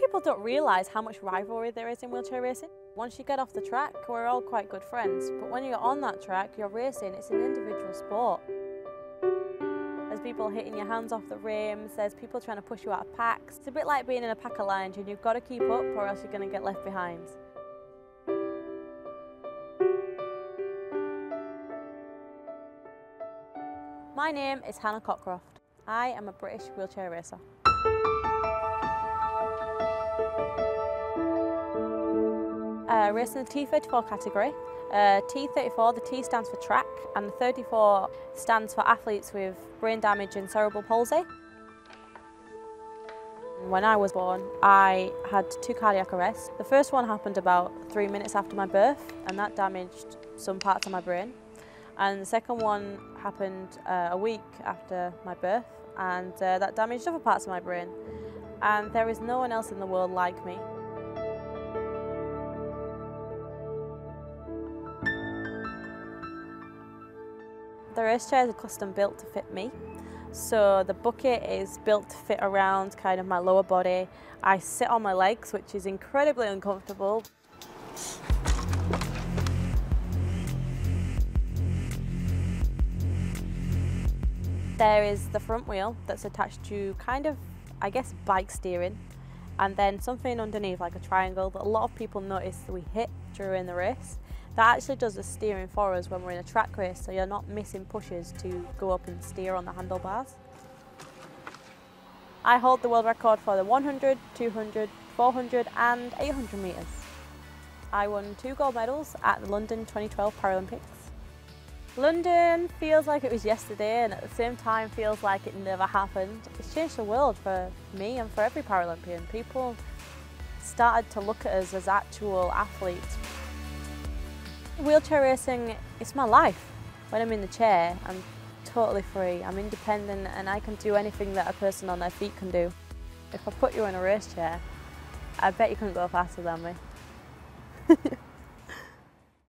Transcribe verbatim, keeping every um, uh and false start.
people don't realise how much rivalry there is in wheelchair racing. Once you get off the track, we're all quite good friends, but when you're on that track, you're racing, it's an individual sport. There's people hitting your hands off the rims, there's people trying to push you out of packs. It's a bit like being in a pack of lions, and you've got to keep up or else you're going to get left behind. My name is Hannah Cockcroft. I am a British wheelchair racer. Uh, racing the T thirty-four category. Uh, T thirty-four, the T stands for track, and the thirty-four stands for athletes with brain damage and cerebral palsy. When I was born, I had two cardiac arrests. The first one happened about three minutes after my birth, and that damaged some parts of my brain. And the second one happened uh, a week after my birth, and uh, that damaged other parts of my brain. And there is no one else in the world like me. The race chair is custom built to fit me. So the bucket is built to fit around kind of my lower body. I sit on my legs, which is incredibly uncomfortable. There is the front wheel that's attached to kind of, I guess, bike steering, and then something underneath like a triangle that a lot of people notice that we hit during the race. That actually does the steering for us when we're in a track race, so you're not missing pushes to go up and steer on the handlebars. I hold the world record for the one hundred, two hundred, four hundred and eight hundred metres. I won two gold medals at the London twenty twelve Paralympics. London feels like it was yesterday, and at the same time feels like it never happened. It's changed the world for me and for every Paralympian. People started to look at us as actual athletes. Wheelchair racing, it's my life. When I'm in the chair, I'm totally free, I'm independent, and I can do anything that a person on their feet can do. If I put you in a race chair, I bet you couldn't go faster than me.